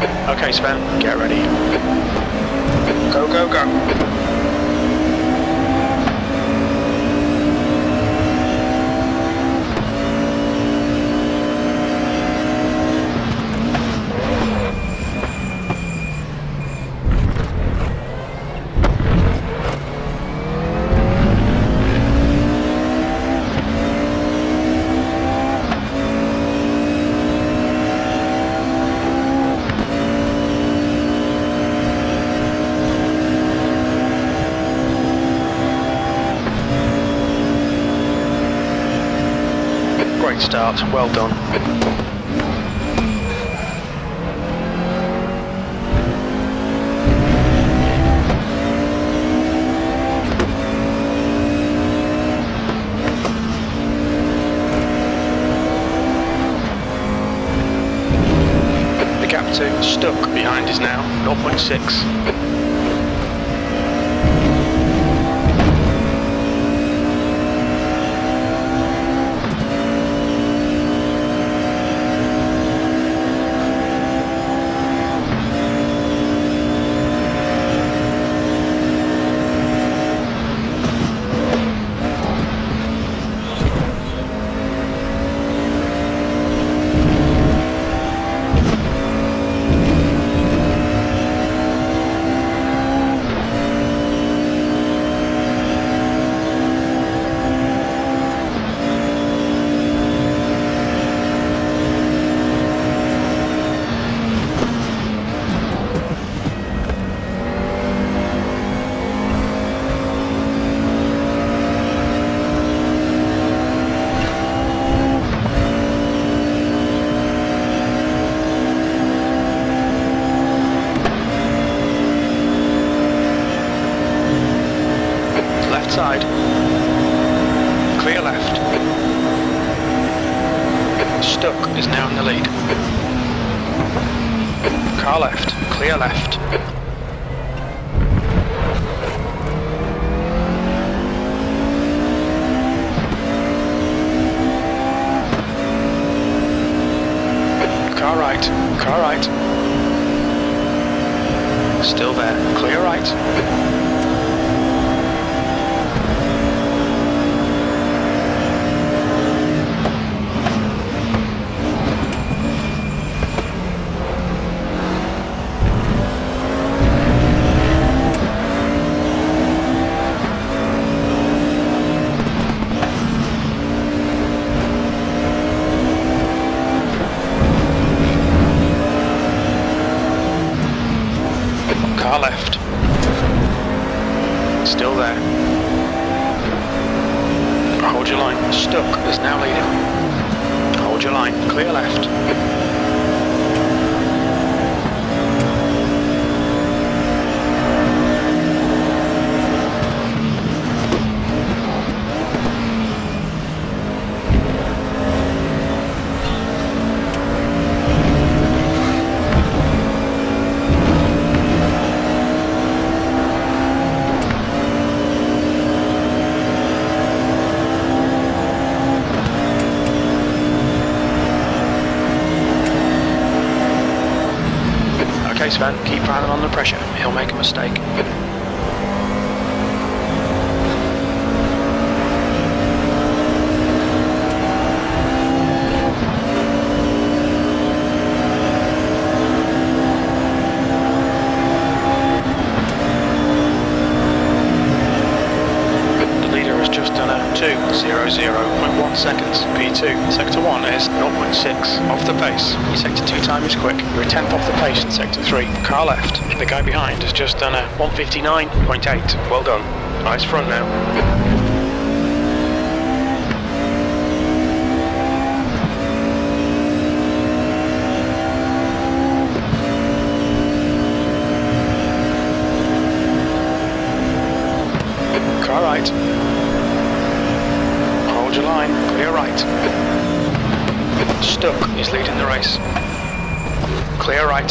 Okay, Sven, get ready. Go, go, go. Great start, well done. The gap to stuck behind is now 0.6. Side. Clear left. Stuck is now in the lead. Car left. Clear left. Car right. Car right. Still there. Clear right. Car left. Still there. Hold your line. Stuck is now leading. Hold your line. Clear left. Okay, Sven, keep piling on the pressure. He'll make a mistake. The leader has just done a 2:00.1 seconds. P2. Sector 1 is 0.6 off the pace. Your Sector 2 time is quick. You're a tenth off the pace in Sector 3. Car left. The guy behind has just done a 1:59.8. Well done. Eyes front now. Car right. Hold your line. Clear right. Stuck is leading the race. Clear right.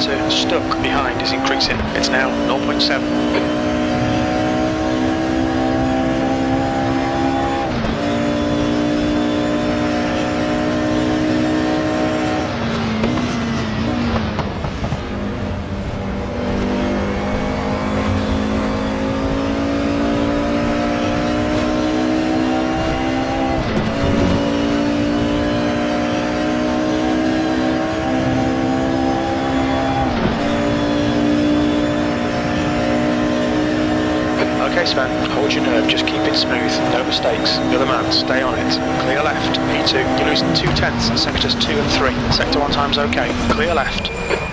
to stuck behind is increasing. It's now 0.7. Okay Sven, hold your nerve, just keep it smooth, no mistakes. You're the man, stay on it. Clear left, P2, you're losing 2/10 in sectors 2 and 3. Sector 1 time's okay, clear left.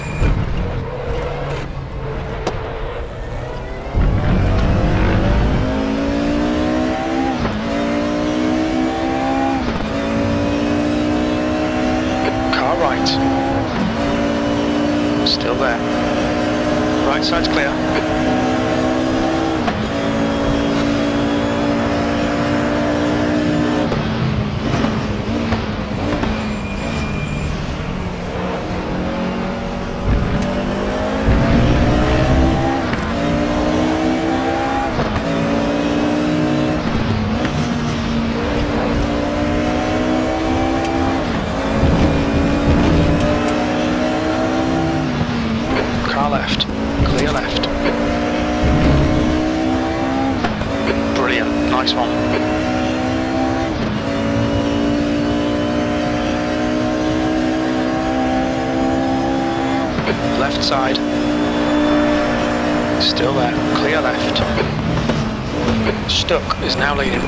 Car right. Still there. Right side's clear. Left, clear left. Brilliant, nice one. Left side. Still there, clear left. Stuck is now leading.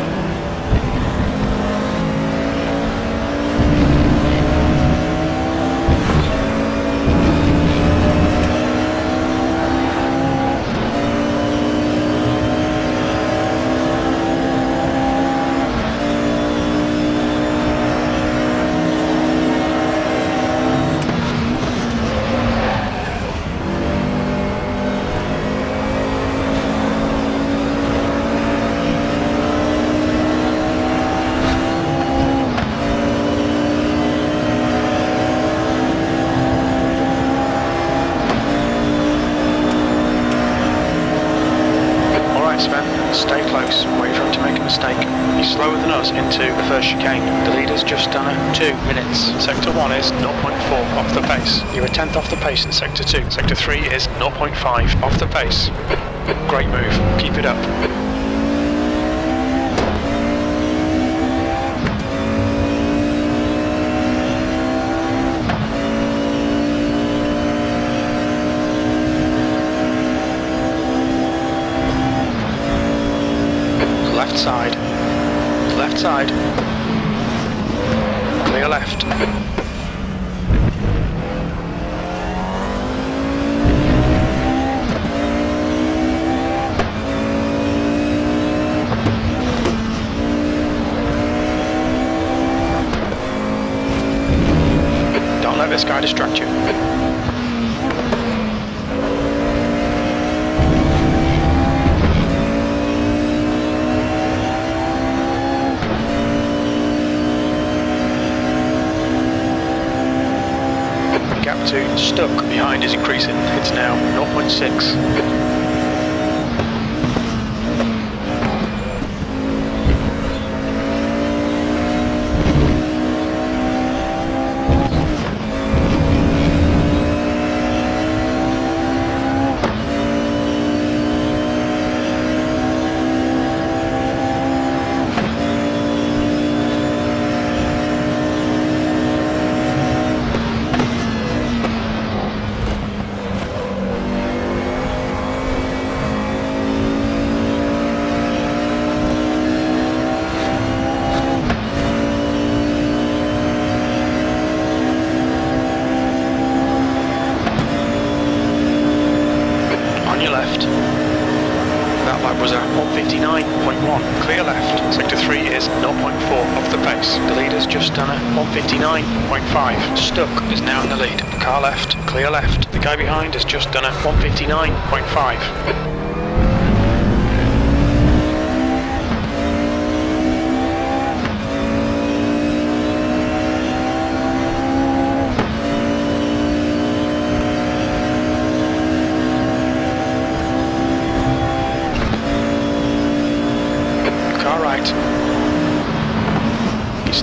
Sven, stay close, wait for him to make a mistake. He's slower than us into the first chicane. The leader's just done a 2 minutes. Sector 1 is 0.4 off the pace. You're a 10th off the pace in Sector 2. Sector 3 is 0.5 off the pace. Great move, keep it up. Left side. Left side. Clear left. Don't let this guy distract you. Gap 2 stuck behind is increasing. It's now 0.6. That lap was a 1:59.1, clear left. Sector 3 is 0.4 off the pace. The leader's just done a 1:59.5. Stuck is now in the lead. Car left, clear left. The guy behind has just done a 1:59.5.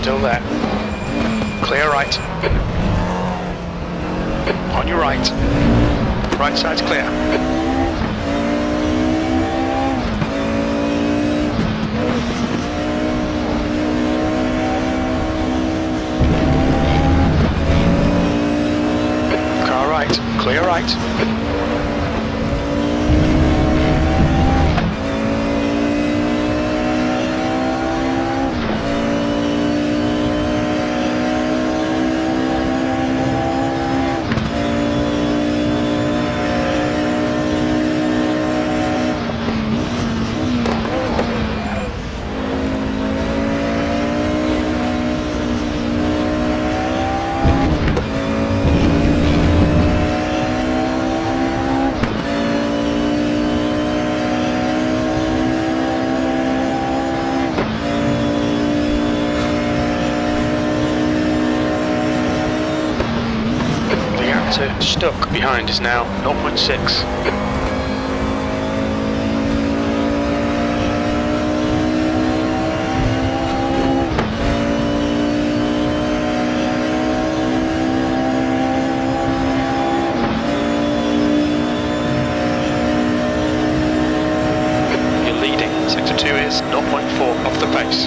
still there. Clear right. On your right. Right side's clear. Car right. Clear right. Stuck behind is now 0.6. You're leading. Sector 2 is 0.4 off the pace.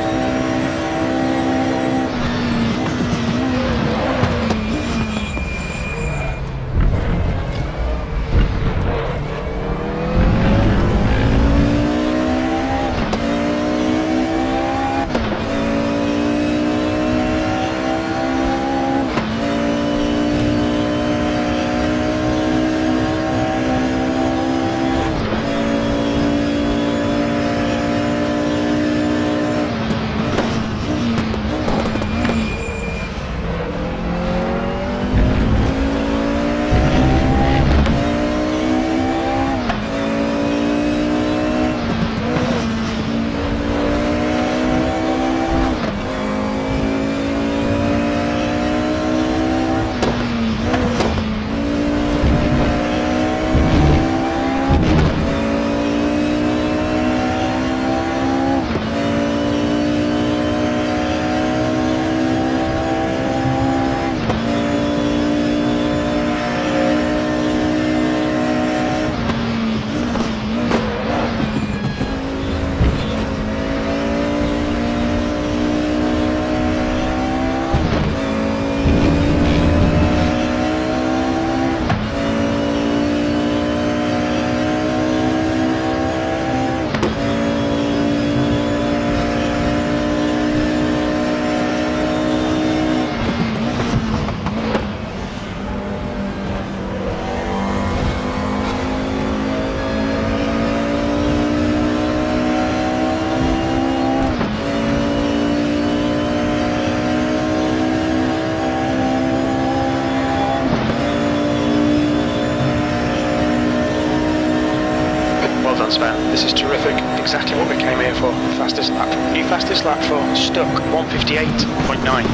This is terrific. Exactly what we came here for. Fastest lap. New fastest lap for Stuck. 1:58.9.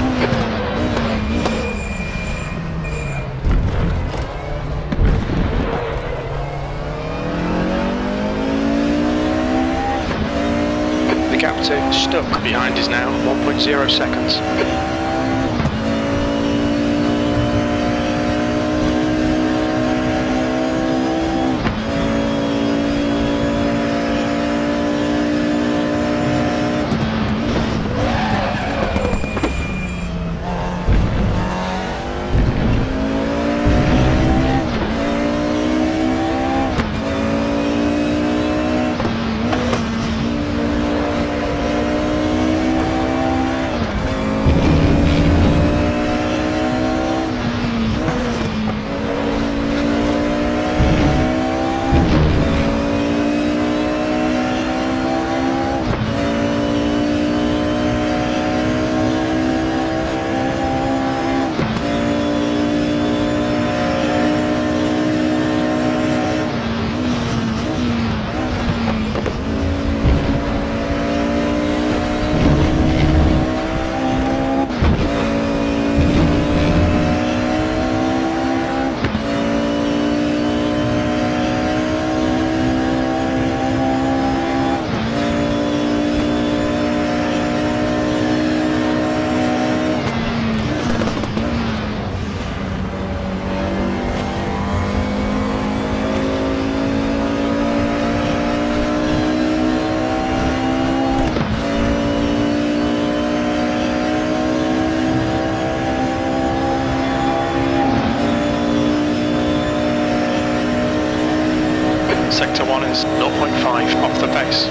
The gap to Stuck behind is now 1.0 seconds. 1 is 0.5 off the pace.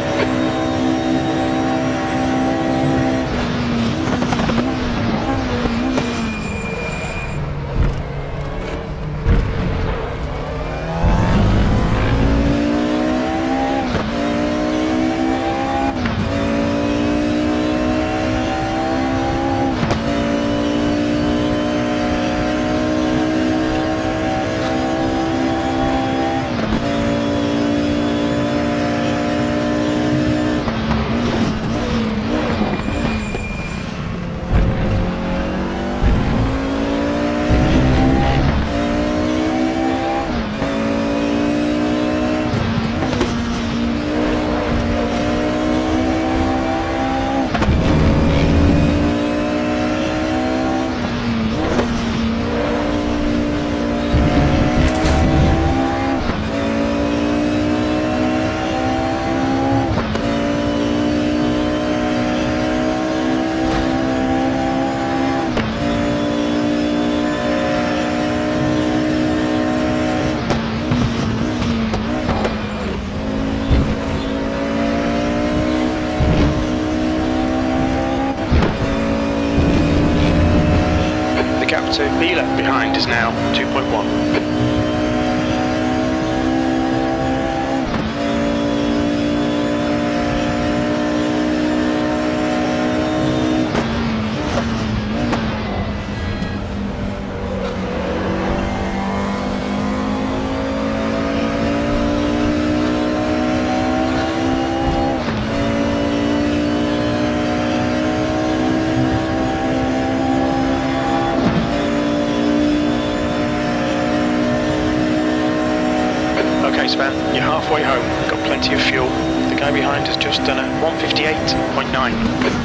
To be left behind is now 2.1. Okay Sven, you're halfway home, got plenty of fuel. The guy behind has just done a 158.9.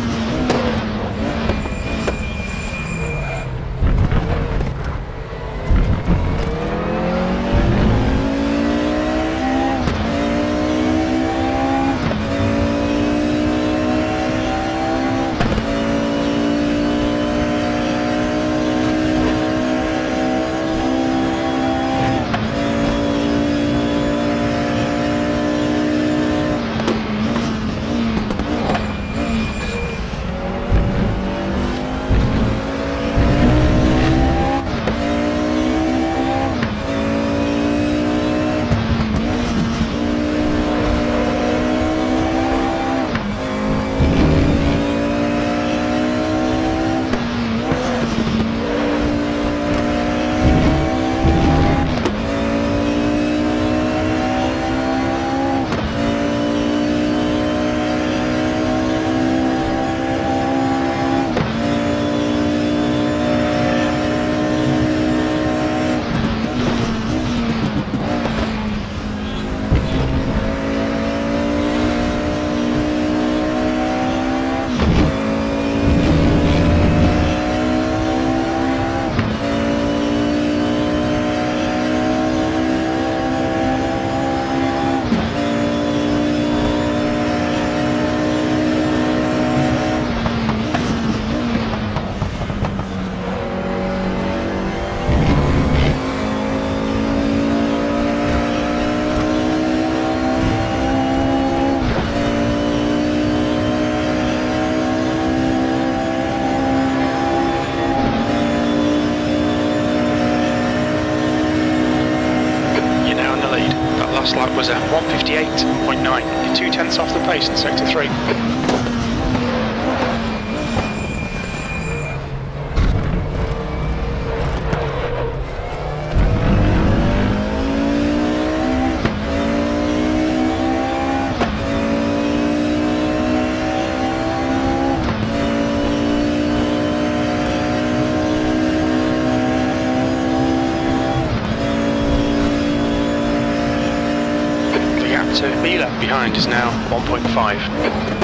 Lap was at 158.9, you're 0.2 off the pace in sector 3. To be left behind is now 1.5.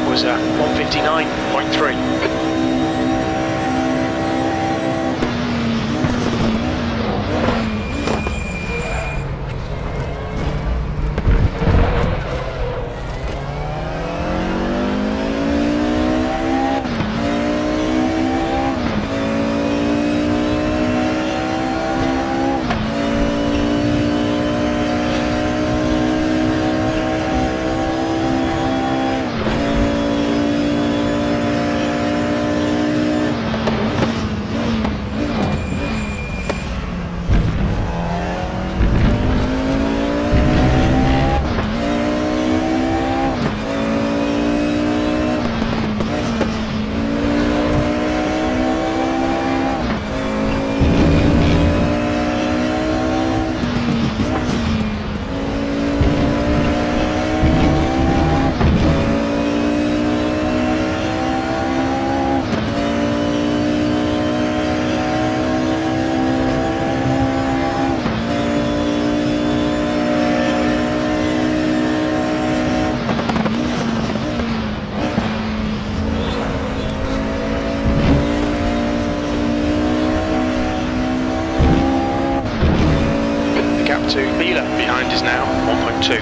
was 1:59.3. To Beeler behind is now 1.2.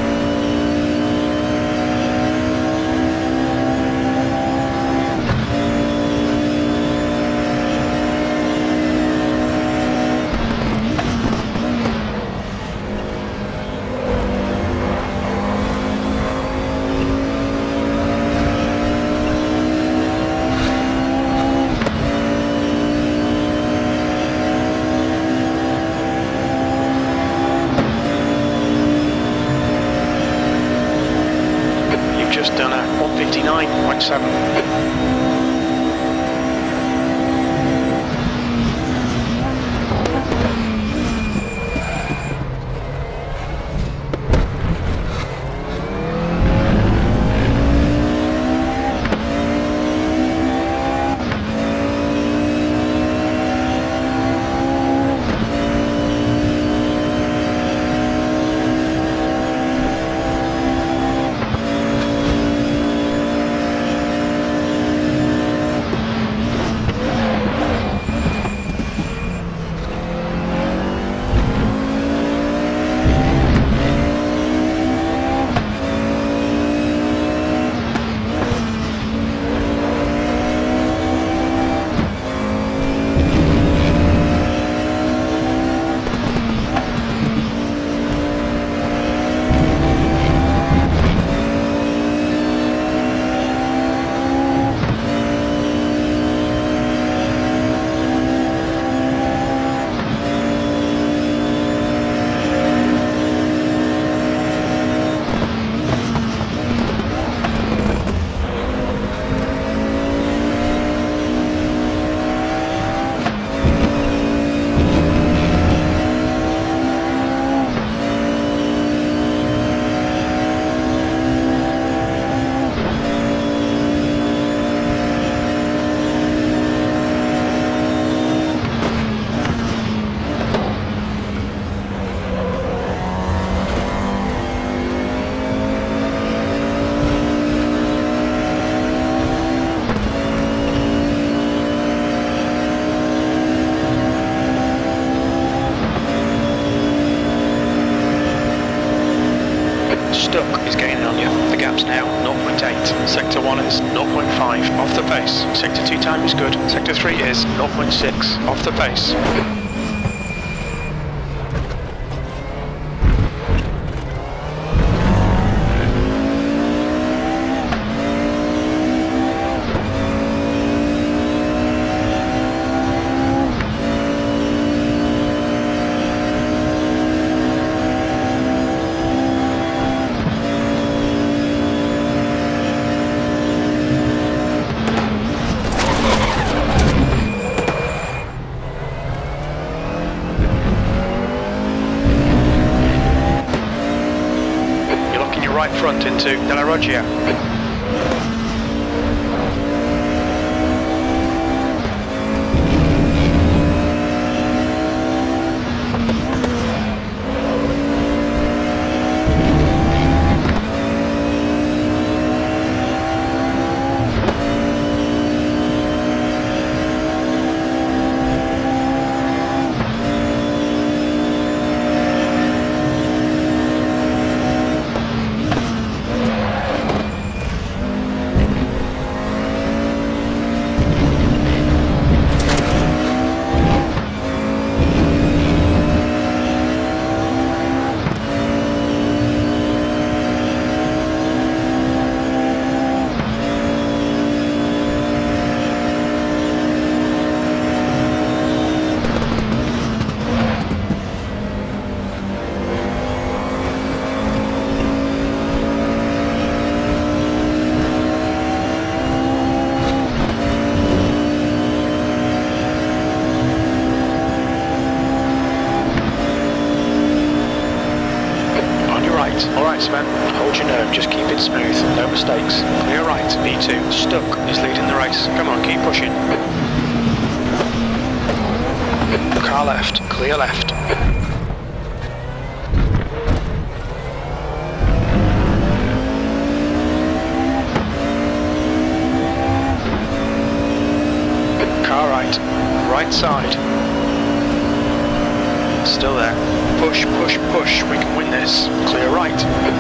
Just done a 1:59.7. Stuck is gaining on you. The gap's now 0.8. Sector 1 is 0.5 off the pace. Sector 2 time is good. Sector 3 is 0.6 off the pace. Right front into Della Roggia. just keep it smooth, no mistakes. Clear right, P2, stuck, is leading the race. Come on, keep pushing. Car left, clear left. Car right, right side. Still there. Push, push, push, we can win this. Clear right.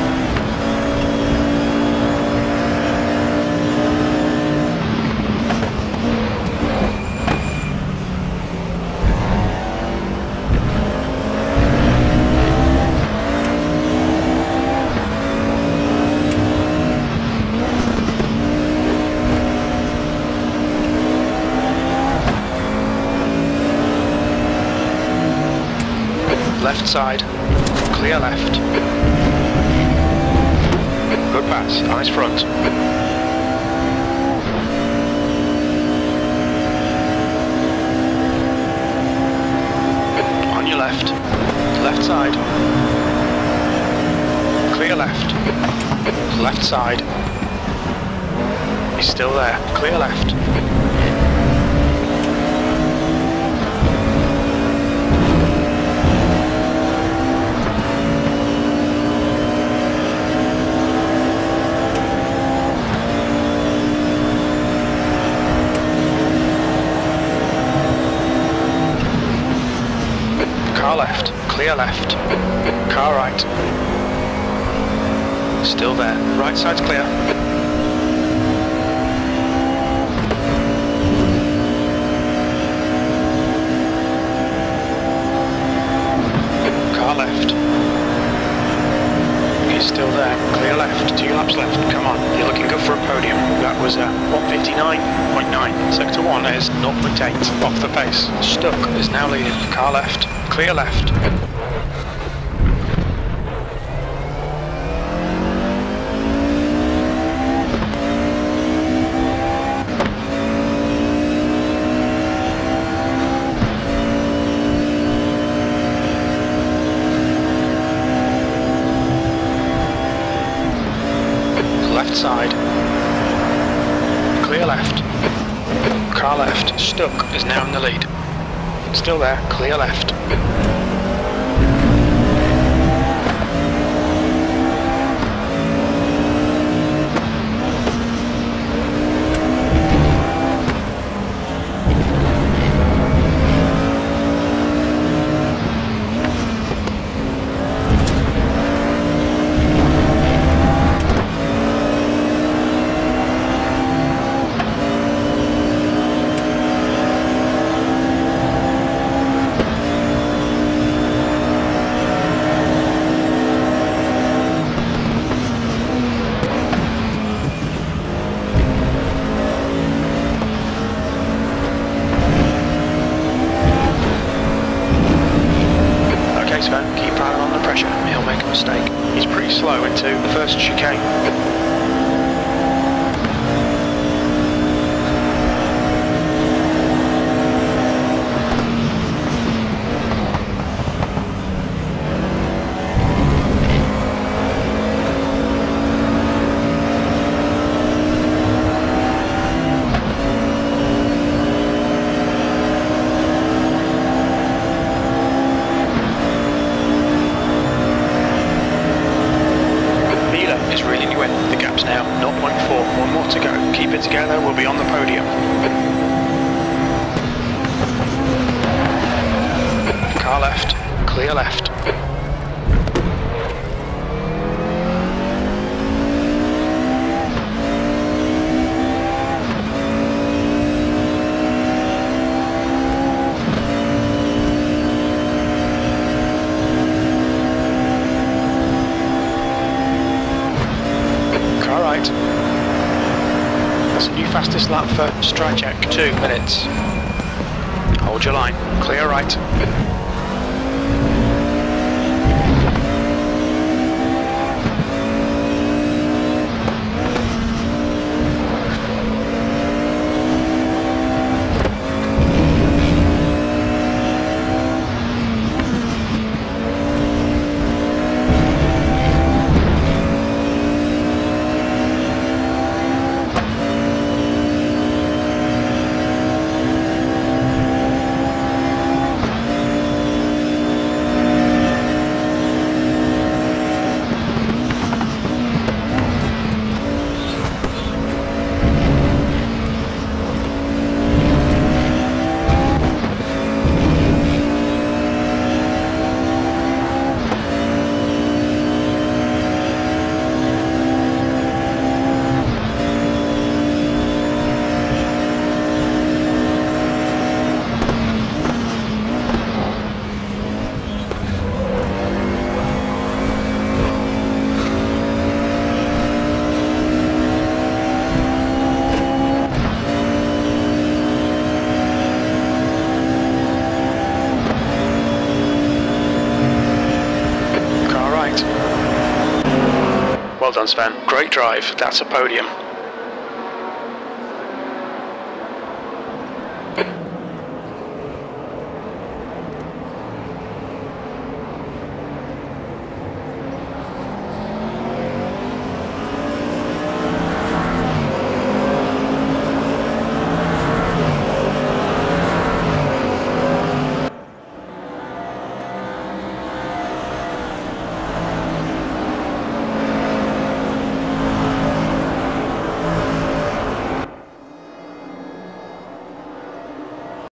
Left side, clear left. Good pass, eyes front. On your left, left side. Clear left, left side. He's still there, clear left. Car left, clear left. Car right. Still there, right side's clear. Car left. He's still there, clear left, 2 laps left. Come on, you're looking good for a podium. That was 1:59.9. Sector 1 is 0.8 off the pace. Stuck is now leading. Car left. Clear left. Left side. Clear left. Car left. Stuck is now in the lead. Still there. Clear left. Keep right on the pressure, he'll make a mistake. He's pretty slow into the first chicane. The gap's now 0.4, one more to go. Keep it together, we'll be on the podium. Car left, clear left. Right. That's a new fastest lap for Strychek, 2 minutes. Hold your line, clear right. done, Sven. Great drive. That's a podium.